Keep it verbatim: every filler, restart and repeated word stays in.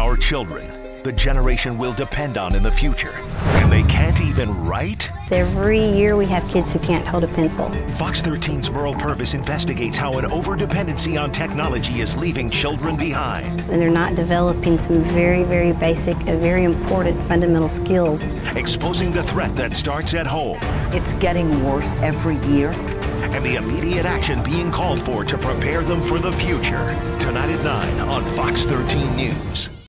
Our children, the generation we'll depend on in the future, and they can't even write? Every year we have kids who can't hold a pencil. Fox thirteen's Merle Purvis investigates how an overdependency on technology is leaving children behind. And they're not developing some very, very basic, uh, very important fundamental skills. Exposing the threat that starts at home. It's getting worse every year. And the immediate action being called for to prepare them for the future. Tonight at nine on Fox thirteen News.